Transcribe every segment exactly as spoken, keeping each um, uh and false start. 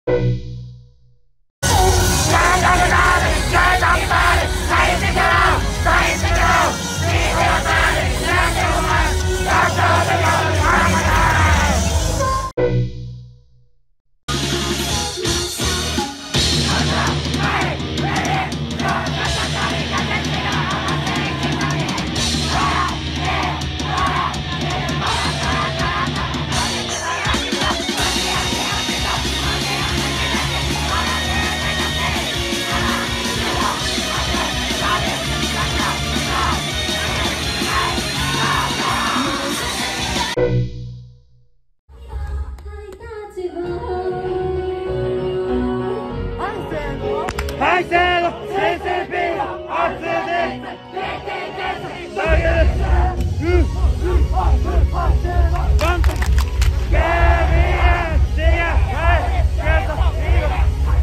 はい、せーの、先生 P 熱で投げるうんワンゲーミアシアはいゲートいいよ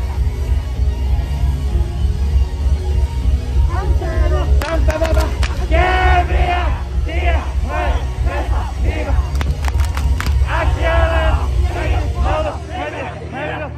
サンタババゲーミアシアはいゲートいいよアキアラノードメメメメ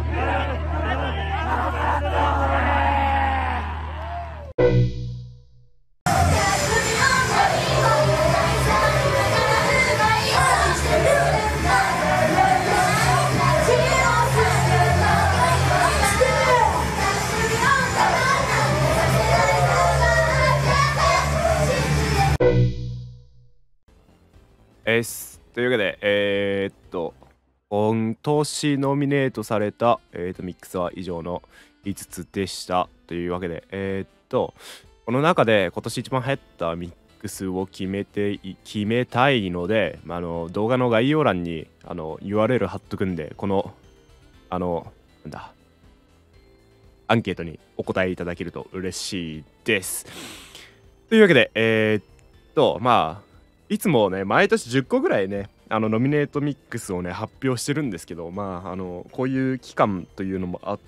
えー、というわけで、えー、っと、今年ノミネートされた、えー、っとミックスは以上のいつつでしたというわけで、えー、っと、この中で今年一番流行ったミックスを決めて決めたいので、まあ、あの動画の概要欄にあの ユーアールエル 貼っとくんで、この、あの、なんだ、アンケートにお答えいただけると嬉しいです。というわけで、えー、っと、まあ、いつもね毎年じゅっこぐらいねあのノミネートミックスをね発表してるんですけど、まああのこういう期間というのもあって、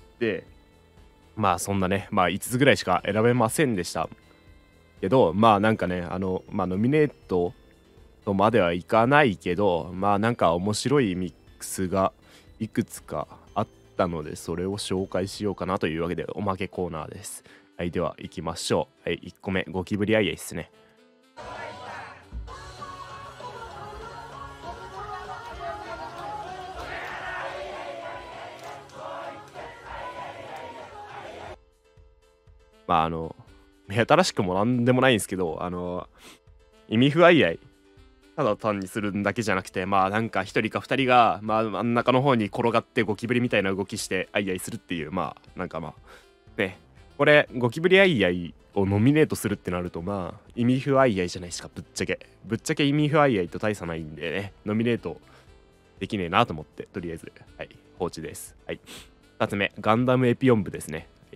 まあそんなねまあいつつぐらいしか選べませんでしたけど、まあなんかねあのまあノミネートとまではいかないけど、まあなんか面白いミックスがいくつかあったので、それを紹介しようかなというわけでおまけコーナーです。はい、では行きましょう。はい、いっこめゴキブリアイアイですね。まああの目新しくもなんでもないんですけど、あの意味不あいあいただ単にするんだけじゃなくて、まあなんかひとりかふたりが、まあ、真ん中の方に転がってゴキブリみたいな動きしてあいあいするっていう、まあなんかまあね、これゴキブリあいあいをノミネートするってなると、まあ意味不あいあいじゃないですか。ぶっちゃけぶっちゃけ意味不あいあいと大差ないんでね、ノミネートできねえなと思って、とりあえずはい放置です。はい、ふたつめガンダムエピオン部ですね。はい、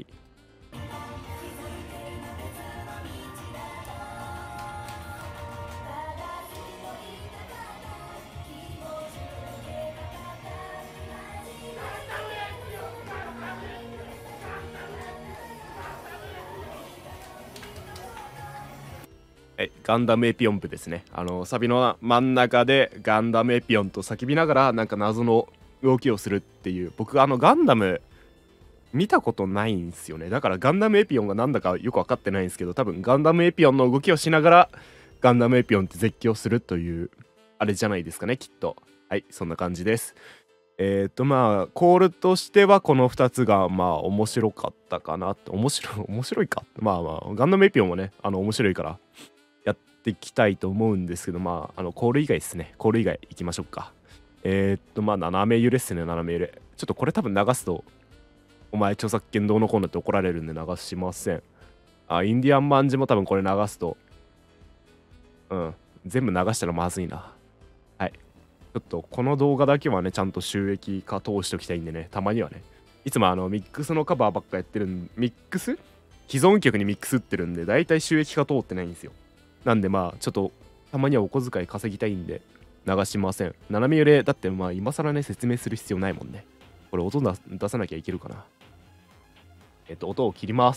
はい、ガンダムエピオン部ですね。あのサビの真ん中でガンダムエピオンと叫びながらなんか謎の動きをするっていう、僕あのガンダム見たことないんですよね。だからガンダムエピオンがなんだかよく分かってないんですけど、多分ガンダムエピオンの動きをしながらガンダムエピオンって絶叫するというあれじゃないですかね、きっと。はい、そんな感じです。えっとまあコールとしてはこのふたつがまあ面白かったかなって。面白い面白いか、まあまあガンダムエピオンもねあの面白いからやっていきたいと思うんですけど、まああのコール以外ですね。コール以外いきましょうか。えー、っとまあ斜め揺れっすね。斜め揺れ、ちょっとこれ多分流すとお前著作権どうのこうのって怒られるんで流しません。あ、インディアンマンジも多分これ流すとうん全部流したらまずいな。はい、ちょっとこの動画だけはねちゃんと収益化通しておきたいんでね、たまにはね、いつもあのミックスのカバーばっかやってるん、ミックス既存曲にミックスってるんでだいたい収益化通ってないんですよ。なんでまあちょっとたまにはお小遣い稼ぎたいんで流しません。斜め揺れだってまあ今更ね説明する必要ないもんね。これ音出さなきゃいけるかな。えっと音を切ります。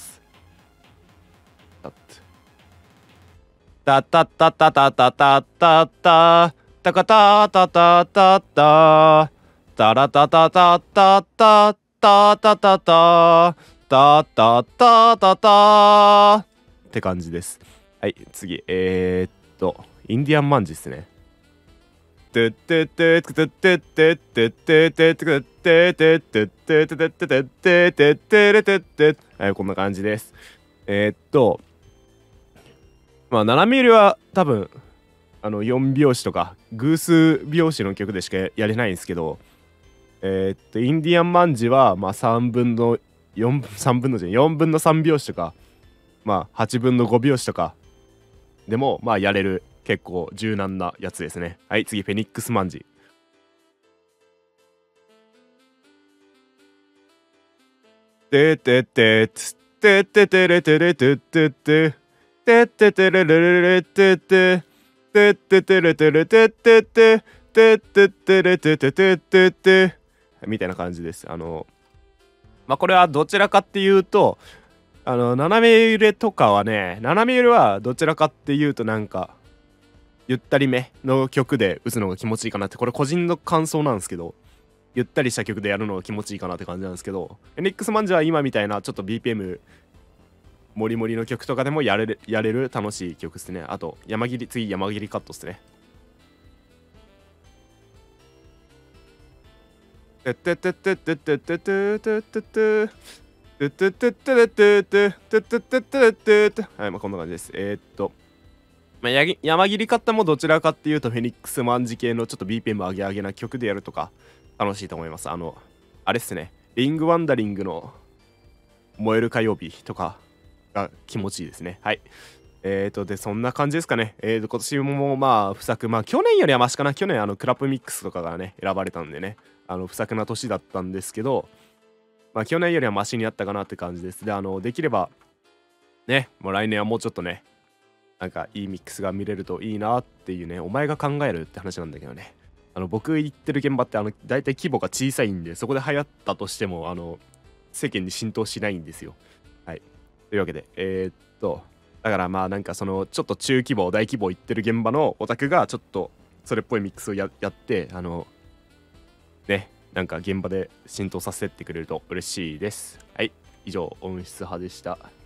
タッタッタッタッタッタッタッタッタタカタタタタタタタタラタタタタタタタタタタタタタタって感じです。はい、次えー、っとインディアンマンジですね。てってってってってってってってってってってってってってってってってってってってはい、こんな感じです。えー、っとまあななみりは多分あのよんびょうしとか偶数拍子の曲でしかやれないんですけど、えー、っとインディアンマンジはまあさんぶんのよん、さんぶんのじゃよんぶんのさんびょうしとかまあはちぶんのごびょうしとかでもまあやれる結構柔軟なやつですね。はい、次フェニックスマンジ。てててつてててれてれててててててれれれれてててててれてれててててててれてててててみたいな感じです。あのまあこれはどちらかっていうとあの斜め揺れとかはね、斜め揺れはどちらかっていうとなんかゆったりめの曲で打つのが気持ちいいかなって、これ個人の感想なんですけど、ゆったりした曲でやるのが気持ちいいかなって感じなんですけど、フェニックスマンジは今みたいなちょっと ビーピーエム モリモリの曲とかでもやれるやれる楽しい曲ですね。あと山切り、次山切りカットですね。てってってってってってってってってっててってってってってってってってってはい、まあこんな感じです。えー、っとまあ、山切り方もどちらかっていうとフェニックスマンジ系のちょっと ビーピーエム 上げ上げな曲でやるとか楽しいと思います。あのあれっすね、リングワンダリングの燃える火曜日とかが気持ちいいですね。はい、えーとでそんな感じですかね。えーと今年もまあ不作、まあ去年よりはマシかな。去年あのクラップミックスとかがね選ばれたんでね、あの不作な年だったんですけど、まあ去年よりはマシになったかなって感じです。であのできればね、もう来年はもうちょっとねなんかいいミックスが見れるといいなっていうね、お前が考えるって話なんだけどね、あの僕行ってる現場ってあの大体規模が小さいんで、そこで流行ったとしてもあの世間に浸透しないんですよ。はい、というわけでえー、っとだからまあなんかそのちょっと中規模大規模行ってる現場のオタクがちょっとそれっぽいミックスを や, やってあのねなんか現場で浸透させてってくれると嬉しいです。はい、以上音質派でした。